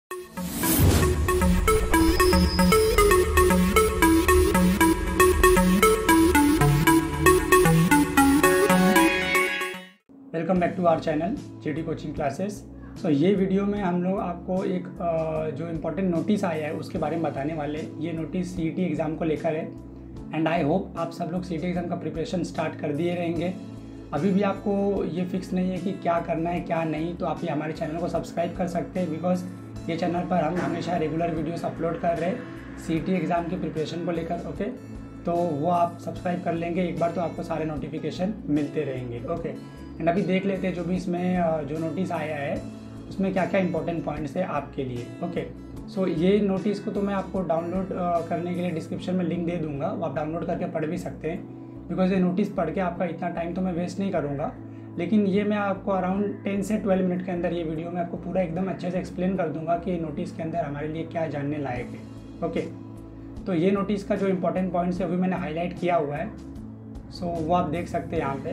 Welcome back to our channel JD coaching classes. So ये video में हम लोग आपको एक जो इम्पोर्टेंट नोटिस आया है उसके बारे में बताने वाले। ये नोटिस सीईटी एग्ज़ाम को लेकर है एंड आई होप आप सब लोग सीईटी एग्ज़ाम का प्रिपरेशन स्टार्ट कर दिए रहेंगे। अभी भी आपको ये फिक्स नहीं है कि क्या करना है क्या नहीं, तो आप ये हमारे चैनल को सब्सक्राइब कर सकते हैं, बिकॉज ये चैनल पर हम हमेशा रेगुलर वीडियोस अपलोड कर रहे हैं सीईटी एग्ज़ाम की प्रिपरेशन को लेकर। ओके, तो वो आप सब्सक्राइब कर लेंगे एक बार तो आपको सारे नोटिफिकेशन मिलते रहेंगे। ओके, एंड अभी देख लेते हैं जो भी इसमें जो नोटिस आया है उसमें क्या क्या इंपॉर्टेंट पॉइंट्स है आपके लिए। ओके, सो ये नोटिस को तो मैं आपको डाउनलोड करने के लिए डिस्क्रिप्शन में लिंक दे दूंगा, वो आप डाउनलोड करके पढ़ भी सकते हैं, बिकॉज ये नोटिस पढ़ के आपका इतना टाइम तो मैं वेस्ट नहीं करूँगा, लेकिन ये मैं आपको अराउंड 10 से 12 मिनट के अंदर ये वीडियो में आपको पूरा एकदम अच्छे से एक्सप्लेन कर दूंगा कि नोटिस के अंदर हमारे लिए क्या जानने लायक है। ओके, तो ये नोटिस का जो इम्पोर्टेंट पॉइंट्स है अभी मैंने हाईलाइट किया हुआ है, सो वो आप देख सकते हैं यहाँ पे।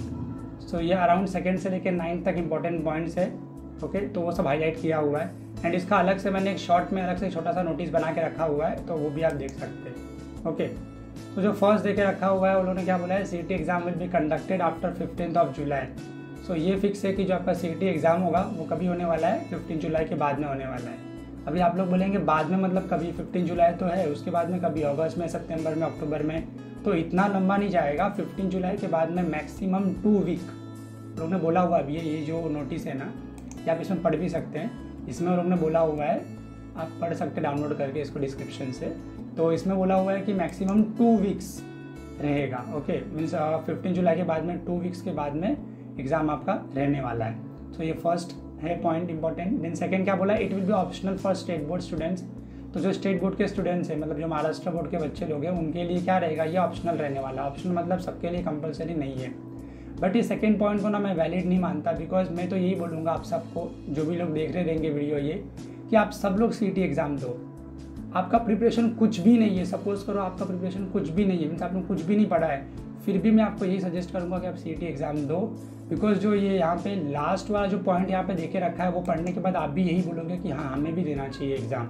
सो ये अराउंड 2nd से लेकर 9th तक इम्पोर्टेंट पॉइंट्स है। ओके, तो वो सब हाईलाइट किया हुआ है एंड इसका अलग से मैंने एक शॉर्ट में अलग से छोटा सा नोटिस बना के रखा हुआ है, तो वो भी आप देख सकते हैं। ओके, तो जो फर्स्ट देके रखा हुआ है उन्होंने क्या बोला है, CET exam will be conducted after 15 July. So ये फिक्स है कि जो आपका सीईटी एग्जाम होगा वो कभी होने वाला है, 15 जुलाई के बाद में होने वाला है। अभी आप लोग बोलेंगे बाद में मतलब कभी, 15 जुलाई तो है, उसके बाद में कभी, अगस्त में, सितंबर में, अक्टूबर में, तो इतना लंबा नहीं जाएगा। 15 जुलाई के बाद में मैक्सिमम 2 वीक लोग ने बोला हुआ। अभी ये जो नोटिस है ना, ये आप इसमें पढ़ भी सकते हैं, इसमें लोग ने बोला हुआ है, आप पढ़ सकते डाउनलोड करके इसको डिस्क्रिप्शन से। तो इसमें बोला हुआ है कि मैक्सिमम 2 वीक्स रहेगा। ओके, मीन्स 15 जुलाई के बाद में 2 वीक्स के बाद में एग्ज़ाम आपका रहने वाला है। तो ये फर्स्ट है पॉइंट इंपॉर्टेंट। देन सेकंड क्या बोला, it will be optional for state board students. तो जो स्टेट बोर्ड के स्टूडेंट्स हैं, मतलब जो महाराष्ट्र बोर्ड के बच्चे लोग हैं, उनके लिए क्या रहेगा, ये ऑप्शनल रहने वाला। ऑप्शनल मतलब सबके लिए कंपलसरी नहीं है। बट ये सेकंड पॉइंट को ना मैं वैलिड नहीं मानता, बिकॉज मैं तो यही बोलूँगा आप सबको, जो भी लोग देख रहे रहेंगे वीडियो, ये कि आप सब लोग सीईटी एग्ज़ाम दो। आपका प्रिपरेशन कुछ भी नहीं है, सपोज करो आपका प्रिपरेशन कुछ भी नहीं है, मीन्स आपने कुछ भी नहीं पढ़ा है, फिर भी मैं आपको यही सजेस्ट करूँगा कि आप सीईटी एग्ज़ाम दो। बिकॉज जो ये यहाँ पे लास्ट वाला जो पॉइंट यहाँ पे देके रखा है, वो पढ़ने के बाद आप भी यही बोलोगे कि हाँ हमें भी देना चाहिए एग्ज़ाम।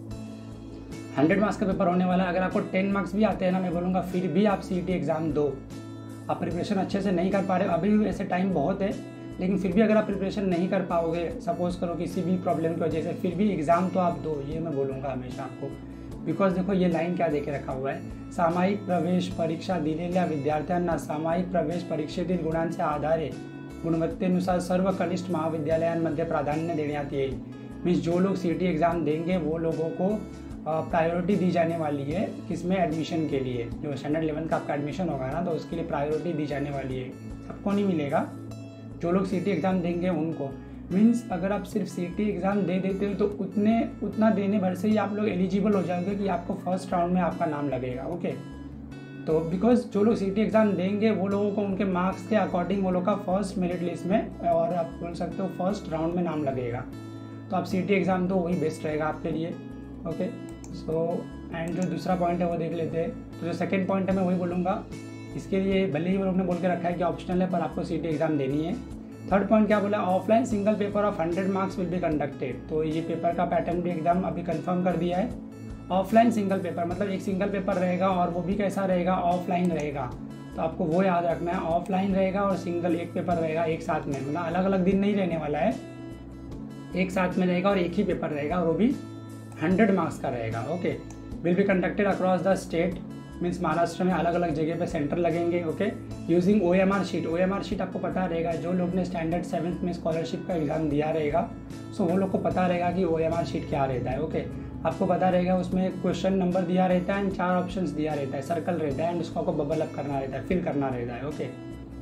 100 मार्क्स का पेपर होने वाला है, अगर आपको 10 मार्क्स भी आते हैं ना, मैं बोलूँगा फिर भी आप सीईटी एग्ज़ाम दो। आप प्रिपरेशन अच्छे से नहीं कर पा रहे, अभी भी वैसे टाइम बहुत है, लेकिन फिर भी अगर आप प्रिपरेशन नहीं कर पाओगे, सपोज करो किसी भी प्रॉब्लम की वजह से, फिर भी एग्ज़ाम तो आप दो, ये मैं बोलूँगा हमेशा आपको। बिकॉज देखो ये लाइन क्या देके रखा हुआ है, सामायिक प्रवेश परीक्षा दिलेल्या विद्यार्थ्यांना सामायिक प्रवेश परीक्षेतील गुणांच्या आधारे गुणवत्तेनुसार सर्व कनिष्ठ महाविद्यालयांमध्ये प्राधान्य देण्यात येईल। मीन्स जो लोग सीईटी एग्ज़ाम देंगे वो लोगों को प्रायोरिटी दी जाने वाली है, किसमें, एडमिशन के लिए। जो स्टैंडर्ड 11 का आपका एडमिशन होगा ना, तो उसके लिए प्रायोरिटी दी जाने वाली है। सबको नहीं मिलेगा, जो लोग सीईटी एग्ज़ाम देंगे उनको। मीन्स अगर आप सिर्फ सीईटी एग्ज़ाम दे देते हो तो उतना देने भर से ही आप लोग एलिजिबल हो जाओगे कि आपको फर्स्ट राउंड में आपका नाम लगेगा। ओके, तो बिकॉज जो लोग सीईटी एग्ज़ाम देंगे वो लोगों को उनके मार्क्स के अकॉर्डिंग वो लोग का फर्स्ट मेरिट लिस्ट में, और आप बोल सकते हो फर्स्ट राउंड में नाम लगेगा। तो आप सीईटी एग्ज़ाम तो वही बेस्ट रहेगा आपके लिए। ओके, सो एंड जो दूसरा पॉइंट है वो देख लेते हैं। तो जो सेकेंड पॉइंट है मैं वही बोलूँगा, इसके लिए भले ही वो लोग ने बोल के रखा है कि ऑप्शनल है, पर आपको सीईटी एग्ज़ाम देनी है। थर्ड पॉइंट क्या बोला, offline single paper of 100 marks will be conducted. तो ये पेपर का पैटर्न भी एकदम अभी कंफर्म कर दिया है। ऑफलाइन सिंगल पेपर मतलब एक सिंगल पेपर रहेगा, और वो भी कैसा रहेगा, ऑफलाइन रहेगा। तो आपको वो याद रखना है, ऑफलाइन रहेगा और सिंगल एक पेपर रहेगा एक साथ में, मतलब अलग अलग दिन नहीं रहने वाला है, एक साथ में रहेगा और एक ही पेपर रहेगा, और वो भी 100 मार्क्स का रहेगा। Okay, will be conducted across the state, means Maharashtra में अलग अलग जगह पे सेंटर लगेंगे। Okay, using OMR sheet. OMR sheet आपको पता रहेगा, जो लोग ने स्टैंडर्ड 7th में स्कॉलरशिप का एग्ज़ाम दिया रहेगा, सो वो लोग को पता रहेगा कि OMR शीट क्या रहता है। ओके, आपको पता रहेगा उसमें क्वेश्चन नंबर दिया रहता है एंड 4 ऑप्शंस दिया रहता है, सर्कल रहता है एंड उसको आपको बबल अप करना रहता है, फिल करना रहता है। ओके,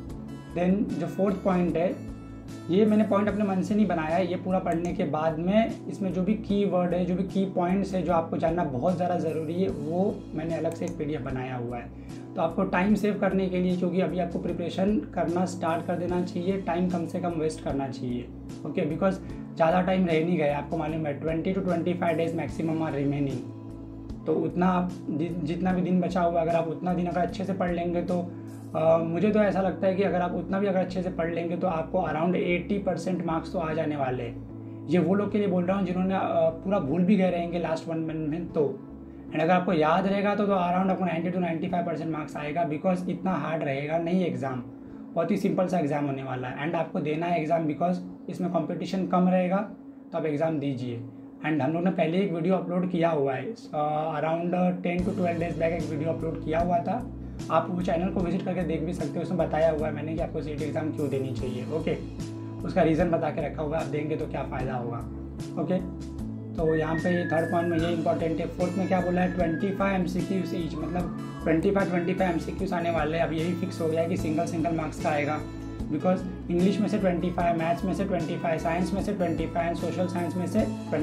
देन जो फोर्थ पॉइंट है, ये मैंने पॉइंट अपने मन से नहीं बनाया है, ये पूरा पढ़ने के बाद में इसमें जो भी की वर्ड है, जो भी की पॉइंट्स है, जो आपको जानना बहुत ज़्यादा ज़रूरी है, वो मैंने अलग से एक PDF बनाया हुआ है। तो आपको टाइम सेव करने के लिए, क्योंकि अभी आपको प्रिपरेशन करना स्टार्ट कर देना चाहिए, टाइम कम से कम वेस्ट करना चाहिए। ओके, बिकॉज ज़्यादा टाइम रह नहीं गया, आपको मालूम है 20 to 25 days maximum are remaining. तो उतना आप जितना भी दिन बचा हुआ, अगर आप उतना दिन अगर अच्छे से पढ़ लेंगे तो मुझे तो ऐसा लगता है कि अगर आप उतना भी अगर अच्छे से पढ़ लेंगे तो आपको अराउंड 80% मार्क्स तो आ जाने वाले हैं। ये वो लोग के लिए बोल रहा हूँ जिन्होंने पूरा भूल भी गए रहेंगे लास्ट 1 मंथ में। तो एंड अगर आपको याद रहेगा तो अराउंड आपको 90 to 95% मार्क्स आएगा, बिकॉज इतना हार्ड रहेगा नहीं एग्ज़ाम, बहुत ही सिंपल सा एग्ज़ाम होने वाला है। एंड आपको देना है एग्ज़ाम बिकॉज इसमें कंपटीशन कम रहेगा, तो आप एग्ज़ाम दीजिए। एंड हम लोग ने पहले एक वीडियो अपलोड किया हुआ है, अराउंड 10 to 12 डेज़ बैक एक वीडियो अपलोड किया हुआ था, आप वो चैनल को विजिट करके देख भी सकते हो। उसमें बताया हुआ है मैंने कि आपको सीटी एग्ज़ाम क्यों देनी चाहिए। ओके, उसका रीज़न बता के रखा हुआ है, आप देंगे तो क्या फ़ायदा होगा। ओके, तो यहाँ पे थर्ड पॉइंट में ये इंपॉर्टेंट है। फोर्थ में क्या बोला है, 25 MCQs ईच, मतलब 25 MCQs आने वाले हैं। अब यही फिक्स हो गया है कि सिंगल मार्क्स का आएगा, बिकॉज इंग्लिश में से 25, मैथ्स में से 25, साइंस में से 25 एंड सोशल साइंस में से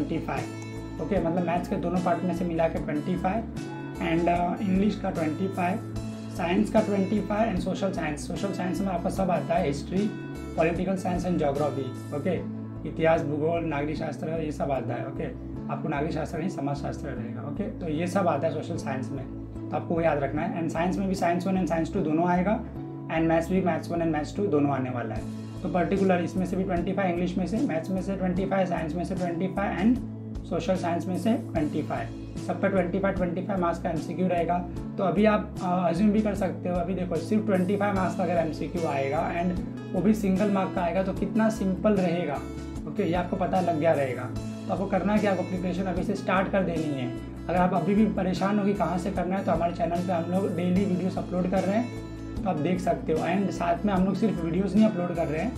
25। ओके, मतलब मैथ्स के दोनों पार्ट में से मिला के 25 एंड इंग्लिश का 25, साइंस का 25 एंड सोशल साइंस में आपका सब आता है, history, political science and geography. Okay, इतिहास, भूगोल, नागरिक शास्त्र, ये सब आता है। ओके, आपको नागरिक शास्त्र नहीं समाज शास्त्र रहेगा। ओके, तो ये सब आता है सोशल साइंस में, तो आपको वो याद रखना है। एंड साइंस में भी साइंस 1 एंड साइंस 2 दोनों आएगा, एंड मैथ्स भी मैथ्स 1 एंड मैथ्स 2 दोनों आने वाला है। तो पर्टिकुलर इसमें से भी 25, इंग्लिश में से, मैथ्स में से 25, साइंस में से 25 एंड सोशल साइंस में से 25, सब पे 25 मार्क्स का MCQ रहेगा। तो अभी आप अज्यूम भी कर सकते हो, अभी देखो सिर्फ 25 मार्क्स का अगर MCQ आएगा एंड वो भी सिंगल मार्क का आएगा तो कितना सिंपल रहेगा। ओके, ये आपको पता लग गया रहेगा। तो आपको करना है कि आपको प्रिपरेशन अभी से स्टार्ट कर देनी है। अगर आप अभी भी परेशान हो कि कहाँ से करना है, तो हमारे चैनल पे हम लोग डेली वीडियोस अपलोड कर रहे हैं, तो आप देख सकते हो। एंड साथ में हम लोग सिर्फ वीडियोस नहीं अपलोड कर रहे हैं,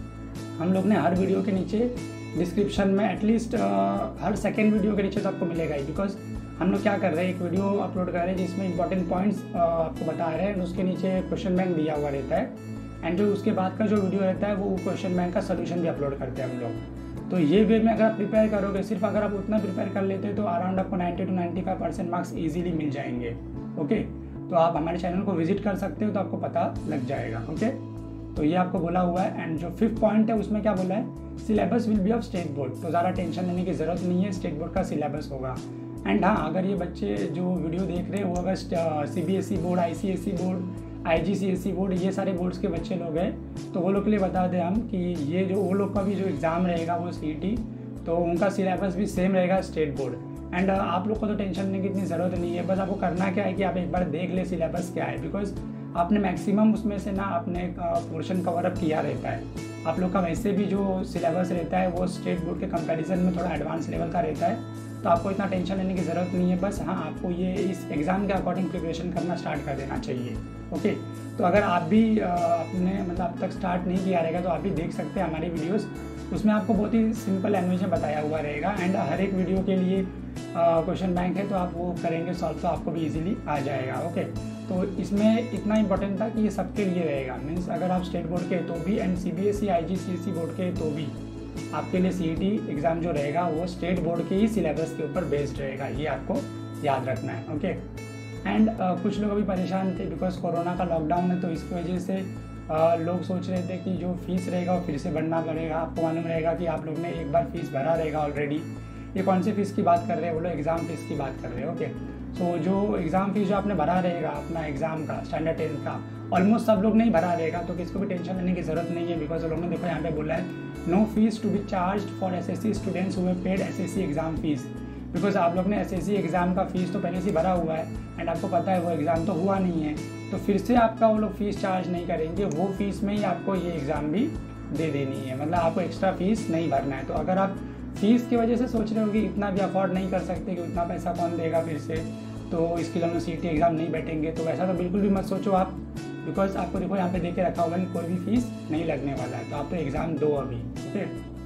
हम लोग ने हर वीडियो के नीचे डिस्क्रिप्शन में एटलीस्ट हर सेकेंड वीडियो के नीचे तो आपको मिलेगा ही, बिकॉज हम लोग क्या कर रहे हैं, एक वीडियो अपलोड कर रहे हैं जिसमें इंपॉर्टेंट पॉइंट्स आपको बता रहे हैं, उसके नीचे क्वेश्चन बैंक दिया हुआ रहता है, एंड जो उसके बाद का जो वीडियो रहता है वो क्वेश्चन बैंक का सोल्यूशन भी अपलोड करते हैं हम लोग। तो ये वे में अगर आप प्रिपेयर करोगे, सिर्फ अगर आप उतना प्रिपेयर कर लेते तो अराउंड आपको 90 to 95% मार्क्स ईजिली मिल जाएंगे। ओके, तो आप हमारे चैनल को विजिट कर सकते हो, तो आपको पता लग जाएगा। ओके, तो ये आपको बोला हुआ है। एंड जो 5th पॉइंट है उसमें क्या बोला है, syllabus will be of state board, तो ज़्यादा टेंशन लेने की ज़रूरत नहीं है, स्टेट बोर्ड का सिलेबस होगा। एंड हाँ, अगर ये बच्चे जो वीडियो देख रहे हैं वो अगर CBSE board, ICSE board, IGCSE board, ये सारे बोर्ड्स के बच्चे लोग हैं, तो वो लोग के लिए बता दें हम कि ये जो वो लोग का भी जो एग्ज़ाम रहेगा वो CET, तो उनका सिलेबस भी सेम रहेगा स्टेट बोर्ड। एंड आप लोग को तो टेंशन लेने की इतनी ज़रूरत नहीं है, बस आपको करना क्या है कि आप एक बार देख ले सिलेबस क्या है, बिकॉज आपने मैक्सिमम उसमें से ना अपने पोर्शन कवर अप किया रहता है। आप लोग का वैसे भी जो सिलेबस रहता है वो स्टेट बोर्ड के कंपैरिजन में थोड़ा एडवांस लेवल का रहता है, तो आपको इतना टेंशन लेने की ज़रूरत नहीं है। बस हाँ, आपको ये इस एग्ज़ाम के अकॉर्डिंग प्रिपरेशन करना स्टार्ट कर देना चाहिए। ओके, तो अगर आप भी अपने मतलब अब तक स्टार्ट नहीं किया रहेगा तो आप भी देख सकते हैं हमारी वीडियोस, उसमें आपको बहुत ही सिंपल लैंग्वेज में बताया हुआ रहेगा। एंड हर एक वीडियो के लिए क्वेश्चन बैंक है, तो आप वो करेंगे सॉल्व तो आपको भी इजीली आ जाएगा। ओके, तो इसमें इतना इंपॉर्टेंट था कि ये सबके लिए रहेगा, मीन्स अगर आप स्टेट बोर्ड के तो भी एंड CBSE IGCSE बोर्ड के तो भी आपके लिए CET एग्ज़ाम जो रहेगा वो स्टेट बोर्ड के ही सिलेबस के ऊपर बेस्ड रहेगा, ये आपको याद रखना है। ओके, एंड कुछ लोग अभी परेशान थे बिकॉज कोरोना का लॉकडाउन है, तो इसकी वजह से लोग सोच रहे थे कि जो फीस रहेगा वो फिर से भरना पड़ेगा। आपको मालूम रहेगा कि आप लोग ने एक बार फीस भरा रहेगा ऑलरेडी। ये कौन सी फ़ीस की बात कर रहे हैं, वो लोग एग्ज़ाम फीस की बात कर रहे हैं। ओके, तो जो एग्ज़ाम फीस जो आपने भरा रहेगा अपना एग्ज़ाम का स्टैंडर्ड 10th का, ऑलमोस्ट सब लोग नहीं भरा रहेगा, तो किसको भी टेंशन लेने की ज़रूरत नहीं है, बिकॉज लोगों ने देखो यहाँ पे बोला है no fees to be charge for SSC students who have paid SSC exam fees, because आप लोग ने SSC एग्ज़ाम का फीस तो पहले से भरा हुआ है एंड आपको पता है वो एग्ज़ाम तो हुआ नहीं है, तो फिर से आपका वो लोग फीस चार्ज नहीं करेंगे, वो फीस में ही आपको ये एग्ज़ाम भी दे देनी है, मतलब आपको एक्स्ट्रा फीस नहीं भरना है। तो अगर आप फीस की वजह से सोच रहे हो कि इतना भी अफोर्ड नहीं कर सकते कि उतना पैसा कौन देगा फिर से, तो इसके लिए हम CET एग्ज़ाम नहीं बैठेंगे, तो वैसा तो बिल्कुल भी मत सोचो आप, बिकॉज आपको देखो यहाँ पे देख के रखा होगा कि कोई भी फीस नहीं लगने वाला है, तो आप तो एग्ज़ाम दो अभी। Okay,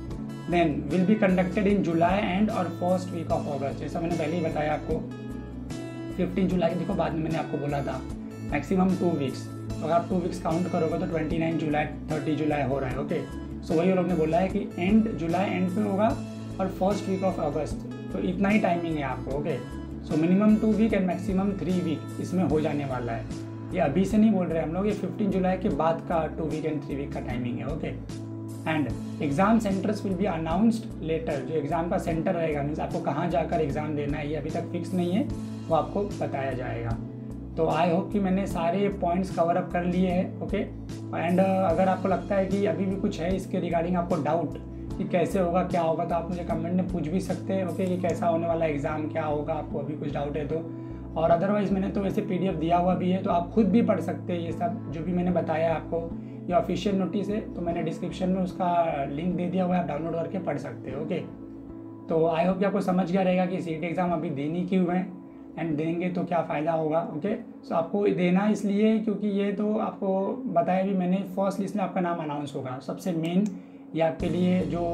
then will be conducted in July and और फर्स्ट वीक ऑफ अगस्त, जैसा मैंने पहले ही बताया आपको 15 जुलाई, देखो बाद में मैंने आपको बोला था मैक्सिमम 2 वीक्स, तो अगर आप 2 वीक्स काउंट करोगे तो 29 जुलाई 30 जुलाई हो रहा है। ओके, सो वही लोग ने बोला है कि एंड जुलाई एंड पे होगा और फर्स्ट वीक ऑफ अगस्त, तो इतना ही टाइमिंग है आपको। Okay, so minimum 2 week and maximum 3 week इसमें हो जाने वाला है, ये अभी से नहीं बोल रहे हम लोग, ये 15 जुलाई के बाद का 2 वीक एंड 3 वीक का टाइमिंग है। Okay, and exam centres will be announced later, जो एग्ज़ाम का सेंटर रहेगा मीन्स आपको कहाँ जाकर एग्ज़ाम देना है ये अभी तक फिक्स नहीं है, वो आपको बताया जाएगा। तो आई होप कि मैंने सारे पॉइंट्स कवर अप कर लिए हैं। ओके, एंड अगर आपको लगता है कि अभी भी कुछ है इसके रिगार्डिंग आपको डाउट कि कैसे होगा क्या होगा, तो आप मुझे कमेंट में पूछ भी सकते हैं ओके, कि कैसा होने वाला एग्ज़ाम, क्या होगा, आपको अभी कुछ डाउट है तो। और अदरवाइज़ मैंने तो वैसे PDF दिया हुआ भी है, तो आप खुद भी पढ़ सकते हैं ये सब जो भी मैंने बताया आपको। ये ऑफिशियल नोटिस है, तो मैंने डिस्क्रिप्शन में उसका लिंक दे दिया हुआ है, आप डाउनलोड करके पढ़ सकते हो ओके। तो आई होप कि आपको समझ गया रहेगा कि CET एग्ज़ाम अभी देनी क्यों है एंड देंगे तो क्या फ़ायदा होगा ओके। सो आपको देना इसलिए क्योंकि ये तो आपको बताया भी मैंने, फर्स्ट लिस्ट में आपका नाम अनाउंस होगा। सबसे मेन ये आपके लिए जो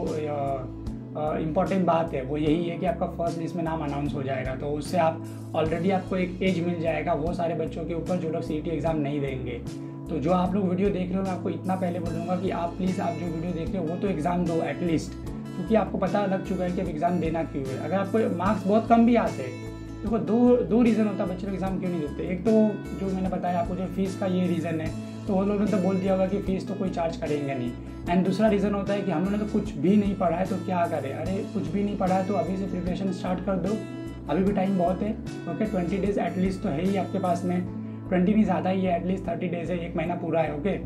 इम्पॉर्टेंट बात है वो यही है कि आपका फर्स्ट लिस्ट में नाम अनाउंस हो जाएगा, तो उससे आप ऑलरेडी आपको एक एज मिल जाएगा वो सारे बच्चों के ऊपर जो लोग CET एग्ज़ाम नहीं देंगे। तो जो आप लोग वीडियो देख रहे हो, मैं आपको इतना पहले बोलूँगा कि आप प्लीज़ आप जो वीडियो देख रहे हो वो तो एग्ज़ाम दो एटलीस्ट, क्योंकि आपको पता लग चुका है कि अब एग्ज़ाम देना क्यों है। अगर आपको मार्क्स बहुत कम भी आते हैं, देखो दो रीज़न होता है बच्चे लोग एग्ज़ाम क्यों नहीं देते। एक तो जो मैंने बताया आपको, जो फीस का ये रीज़न है, तो वो लोगों ने तो बोल दिया होगा कि फ़ीस तो कोई चार्ज करेंगे नहीं। एंड दूसरा रीज़न होता है कि हम लोगों ने तो कुछ भी नहीं पढ़ा है तो क्या करें। अरे कुछ भी नहीं पढ़ा है तो अभी से प्रिपरेशन स्टार्ट कर दो, अभी भी टाइम बहुत है ओके। 20 डेज़ एटलीस्ट तो है ही आपके पास में, 20 नहीं ज़्यादा ही है, एटलीस्ट 30 डेज़ है, 1 महीना पूरा है ओके।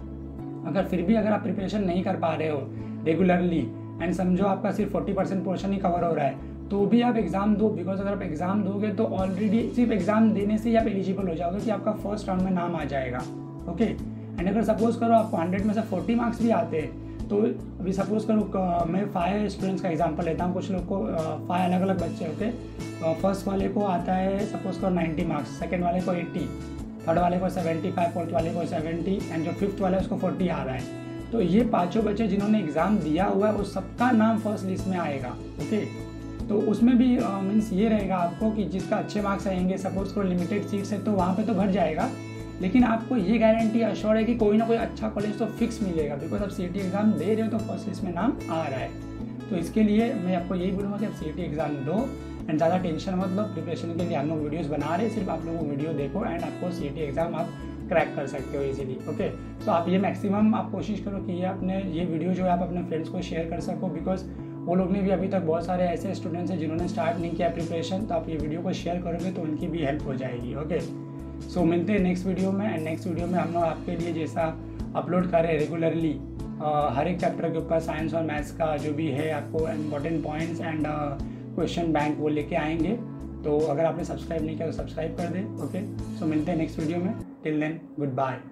अगर फिर भी अगर आप प्रिपरेशन नहीं कर पा रहे हो रेगुलरली एंड समझो आपका सिर्फ 40% पोर्शन ही कवर हो रहा है, तो भी आप एग्ज़ाम दो। बिकॉज अगर आप एग्ज़ाम दोगे तो ऑलरेडी सिर्फ एग्ज़ाम देने से ही आप एलिजिबल हो जाओगे कि आपका फर्स्ट राउंड में नाम आ जाएगा ओके। एंड अगर सपोज़ करो आपको 100 में से 40 मार्क्स भी आते हैं, तो अभी सपोज़ करो मैं 5 स्टूडेंट्स का एग्जांपल लेता हूँ, कुछ लोग को 5 अलग अलग बच्चे ओके। फर्स्ट वाले को आता है सपोज़ करो 90 मार्क्स, सेकेंड वाले को 80, थर्ड वाले को 75, फोर्थ वाले को 70 एंड जो फिफ्थ वाला है उसको 40 आ रहा है। तो ये पाँचों बच्चे जिन्होंने एग्ज़ाम दिया हुआ है उस सबका नाम फर्स्ट लिस्ट में आएगा ओके। तो उसमें भी मीन्स ये रहेगा आपको कि जिसका अच्छे मार्क्स आएंगे, सपोज करो लिमिटेड सीट्स है तो वहाँ पे तो भर जाएगा, लेकिन आपको ये गारंटी अश्योर है कि कोई ना कोई अच्छा कॉलेज तो फिक्स मिलेगा। बिकॉज आप CET एग्ज़ाम दे रहे हो तो फर्स्ट लिस्ट में नाम आ रहा है। तो इसके लिए मैं आपको यही बोलूँगा कि आप CET एग्ज़ाम दो एंड ज़्यादा टेंशन मत लो। प्रिपरेशन के लिए हम लोग वीडियोज़ बना रहे हैं, सिर्फ आप लोग वीडियो देखो एंड आपको CET एग्ज़ाम आप क्रैक कर सकते हो इजीली ओके। तो आप ये मैक्सिमम आप कोशिश करो कि ये वीडियो जो है आप अपने फ्रेंड्स को शेयर कर सको, बिकॉज वो लोग ने भी अभी तक बहुत सारे ऐसे स्टूडेंट्स हैं जिन्होंने स्टार्ट नहीं किया प्रिपरेशन, तो आप ये वीडियो को शेयर करोगे तो उनकी भी हेल्प हो जाएगी ओके। सो मिलते हैं नेक्स्ट वीडियो में एंड नेक्स्ट वीडियो में हम लोग आपके लिए जैसा अपलोड करें रेगुलरली हर एक चैप्टर के ऊपर साइंस और मैथ्स का जो भी है आपको important points and question bank वो लेके आएंगे। तो अगर आपने सब्सक्राइब नहीं किया तो सब्सक्राइब कर दें ओके। सो मिलते हैं नेक्स्ट वीडियो में, टिल देन गुड बाय।